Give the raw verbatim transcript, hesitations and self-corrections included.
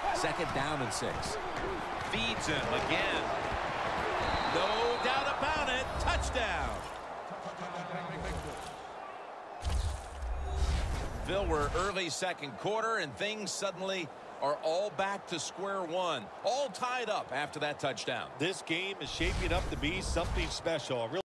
Second down and six. Feeds him again. No doubt about it. Touchdown. Phil, we're early second quarter, and things suddenly are all back to square one. All tied up after that touchdown. This game is shaping up to be something special.